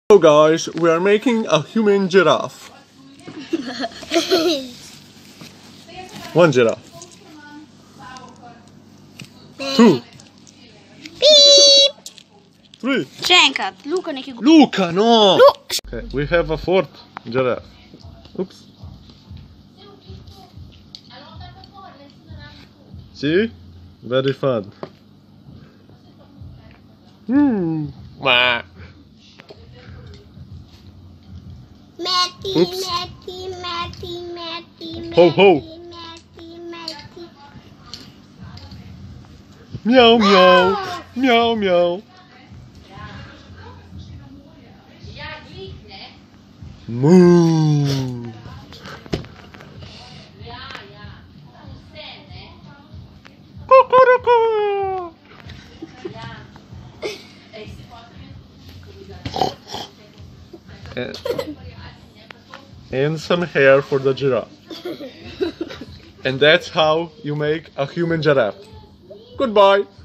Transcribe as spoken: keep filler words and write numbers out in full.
So guys, we are making a human giraffe. One giraffe. Two. Beep. Three. Čenkrat, Luka neki go. Luka, no! Lu Okay, we have a fourth giraffe. Oops. See? Very fun. Hmm. Wah. Matty, Oops. Matty, Matty, Matty, Ho, ho. Matty, Matty. Meow, meow. Meow, meow. Moo. Cuckoo. And, and some hair for the giraffe. And that's how you make a human giraffe. Goodbye.